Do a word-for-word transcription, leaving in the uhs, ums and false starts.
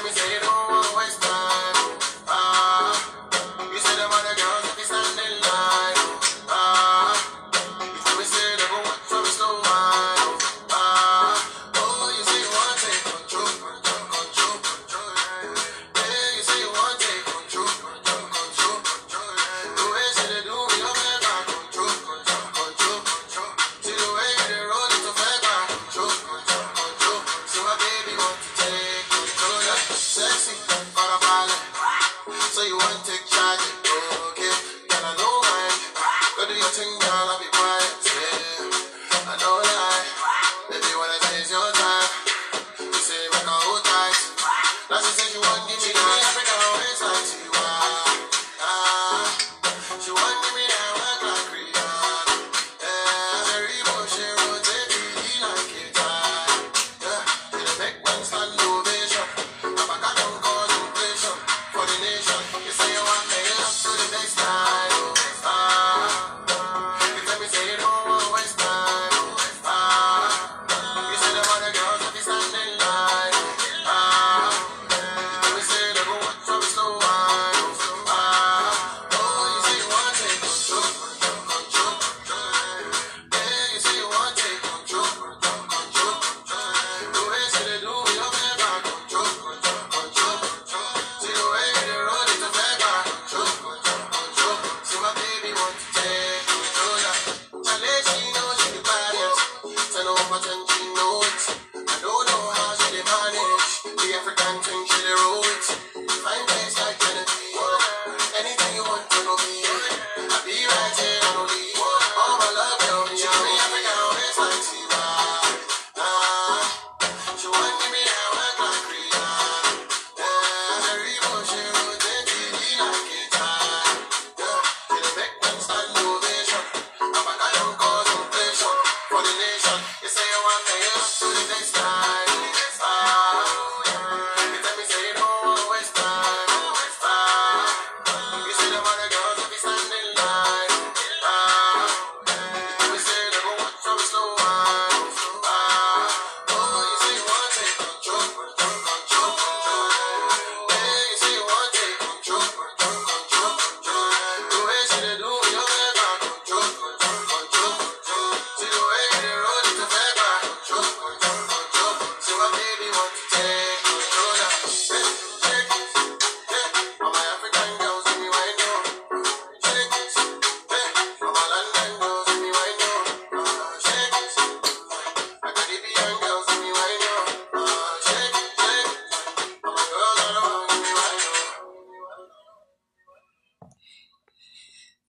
me say you don't want to waste time. Ah, you say them other girls if you stand in line. Ah, you tell me say they go watch from me slow wine. Ah, oh, you say you want to take control, control, control, control. Yeah, yeah, you say you want to take control, control, control, control. The way she dey do me, I'm like control, control, control, control. See the way you dey roll it, so fair back control, control, control. So my baby want to take control, yeah. Sexy, para vale. So you want to take charge, okay? Girl, I don't mind. Go do your thing, girl, I'll be quiet, yeah. I don't lie. Baby, when I say it's your time, you say make her hold tight. Now she says she want give me that.